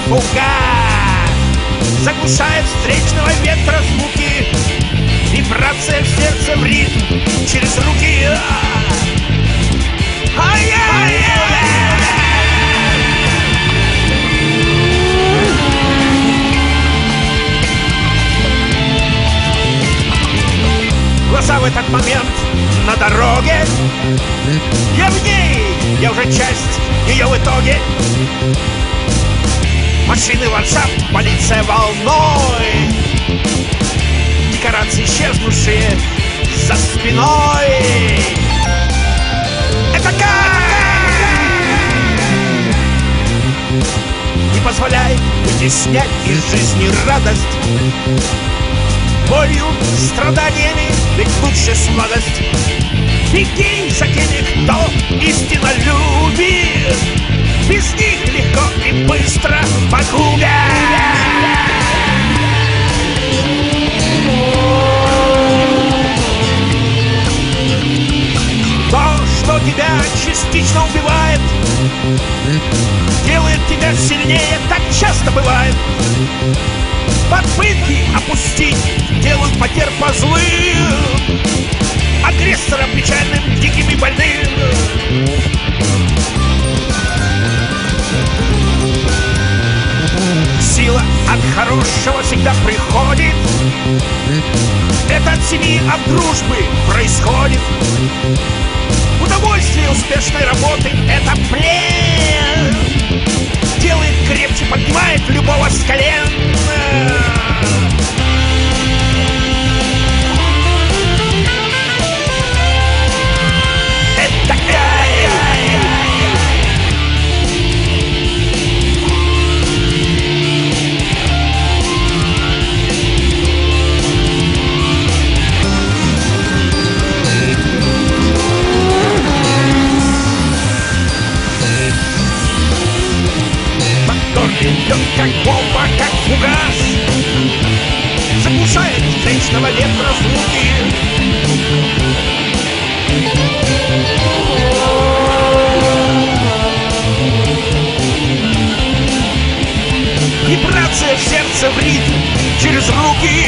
пугать. Заглушает встречного ветра звуки, вибрация в сердце в ритм через руки. Глаза в этот момент на дороге. Я в ней, я уже часть ее в итоге. Машины, ландшафт, полиция волной, декорации исчезнувшие за спиной. Это как? Не позволяй вытеснять из жизни радость болью, страданиями, ведь лучше сладость. Беги за теми, кто истинно любит, без них легко и быстро погубят. То, что тебя частично убивает, делает тебя сильнее, так часто бывает. Попытки опустить делают потерь по злым, агрессора печальным, диким и больным. Сила от хорошего всегда приходит. Это от семьи, от дружбы происходит. Удовольствие успешной работы — это плен. Делает крепче, поднимает любого с колен. Это идет как бомба, как фугас, заглушает встречного ветра звуки. Вибрация в сердце в ритм через руки.